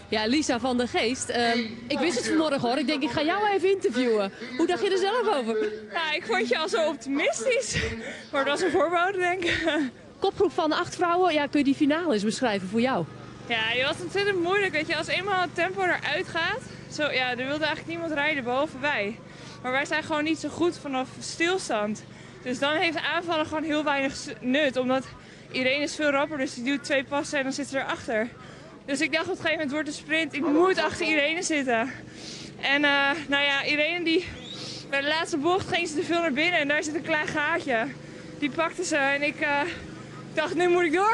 Ja, Lisa van der Geest. Ik wist het vanmorgen hoor. Ik denk, ik ga jou even interviewen. Hoe dacht je er zelf over? Ja, ik vond je al zo optimistisch. Maar dat was een voorbode, denk ik. Kopgroep van 8 vrouwen. Ja, kun je die finale eens beschrijven voor jou? Ja, het was ontzettend moeilijk. Weet je, als eenmaal het tempo eruit gaat. Zo, ja, er wilde eigenlijk niemand rijden, behalve wij. Maar wij zijn gewoon niet zo goed vanaf stilstand. Dus dan heeft aanvallen gewoon heel weinig nut. Omdat Irene is veel rapper, dus die doet 2 passen en dan zit ze erachter. Dus ik dacht op een gegeven moment wordt de sprint, ik moet achter Irene zitten. En nou ja, Irene die, bij de laatste bocht ging ze te veel naar binnen en daar zit een klein gaatje. Die pakte ze en ik dacht, nu moet ik door.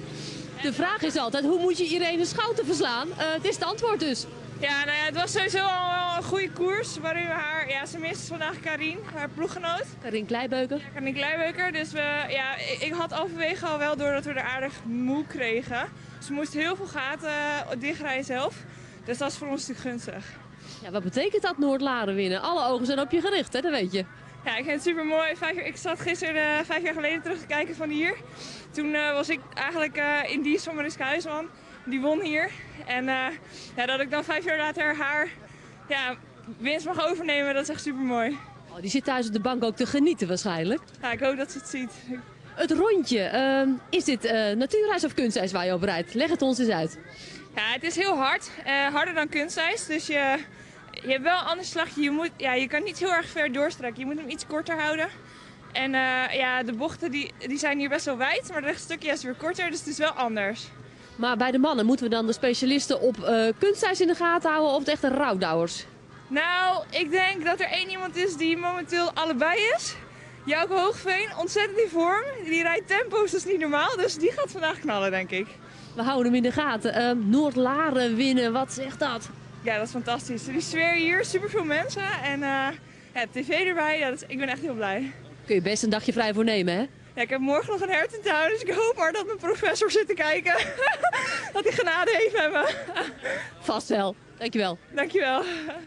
De vraag is altijd, hoe moet je Irene Schouten verslaan? Het is het antwoord dus. Ja, nou ja, het was sowieso al wel een goede koers waarin we haar, ja, ze miste vandaag Karin, haar ploeggenoot. Karin Kleibeuker. Karin Kleibeuker, dus ik had halverwege al wel door dat we er aardig moe kregen. Ze moest heel veel gaten dichtrijden zelf, dus dat is voor ons natuurlijk gunstig. Ja, wat betekent dat Noordlaren winnen? Alle ogen zijn op je gericht, hè? Dat weet je. Ja, ik vind het super mooi. Ik zat gisteren 5 jaar geleden terug te kijken van hier. Toen was ik eigenlijk in dienst van Mariska Huisman. Die won hier. En ja, dat ik dan 5 jaar later haar winst mag overnemen, dat is echt super mooi. Oh, die zit thuis op de bank ook te genieten waarschijnlijk. Ja, ik hoop dat ze het ziet. Het rondje, is dit natuurijs of kunstijs waar je op rijdt? Leg het ons eens uit. Ja, het is heel hard. Harder dan kunstijs. Dus je hebt wel een ander slagje. Je kan niet heel erg ver doorstrekken. Je moet hem iets korter houden. En ja, de bochten die zijn hier best wel wijd. Maar het rechtstukje is weer korter, dus het is wel anders. Maar bij de mannen moeten we dan de specialisten op kunstijs in de gaten houden of de echte rouwdouwers? Nou, ik denk dat er één iemand is die momenteel allebei is. Jouke Hoogveen, ontzettend in vorm. Die rijdt tempo's, dat is niet normaal. Dus die gaat vandaag knallen, denk ik. We houden hem in de gaten. Noordlaren winnen, wat zegt dat? Ja, dat is fantastisch. Die sfeer hier, superveel mensen. En ja, tv erbij, ja, ik ben echt heel blij. Kun je best een dagje vrij voor nemen, hè? Ja, ik heb morgen nog een hertentuin, dus ik hoop maar dat mijn professor zit te kijken. Dat hij genade heeft met me. Vast wel. Dankjewel. Dankjewel.